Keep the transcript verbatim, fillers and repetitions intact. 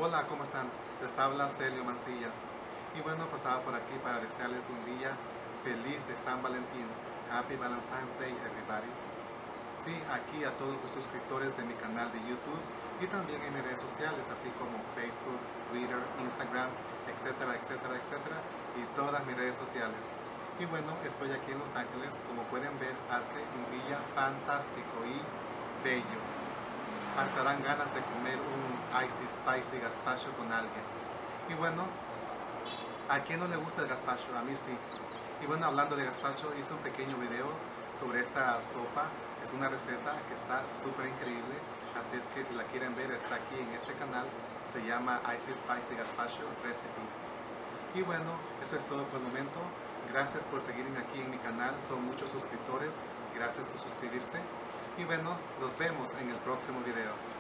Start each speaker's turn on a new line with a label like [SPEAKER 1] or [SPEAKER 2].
[SPEAKER 1] Hola, ¿cómo están? Les habla Celio Mancillas. Y bueno, pasaba por aquí para desearles un día feliz de San Valentín. Happy Valentine's Day, everybody. Sí, aquí a todos los suscriptores de mi canal de YouTube y también en mis redes sociales, así como Facebook, Twitter, Instagram, etcétera, etcétera, etcétera, y todas mis redes sociales. Y bueno, estoy aquí en Los Ángeles. Como pueden ver, hace un día fantástico y bello. Hasta dan ganas de comer un icy spicy gazpacho con alguien. Y bueno, ¿a quién no le gusta el gazpacho? A mí sí. Y bueno, hablando de gazpacho, hice un pequeño video sobre esta sopa. Es una receta que está súper increíble, así es que si la quieren ver está aquí en este canal. Se llama Icy Spicy Gazpacho Recipe. Y bueno, eso es todo por el momento. Gracias por seguirme aquí en mi canal, son muchos suscriptores. Gracias por suscribirse. Y bueno, nos vemos en el próximo video.